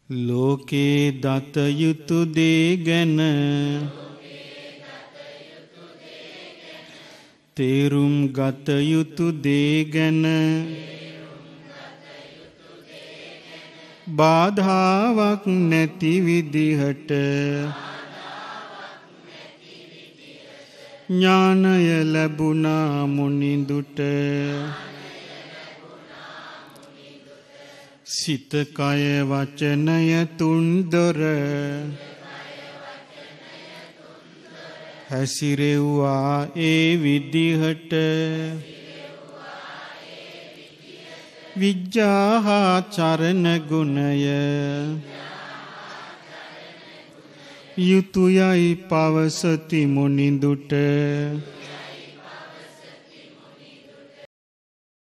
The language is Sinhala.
ලෝකේ දත යුතු දේ ගැන තේරුම් ගත යුතු දේ ගැන බාධාවක් නැති විදිහට ඥානය ලැබුණා මුනිඳුට සිත කය වචනය තුන්දොර හැසිරෙව්වා ඒ විදිහට විජ්ජාහා චරණ ගුණය යුතුයයි පවසති මුනිඳුට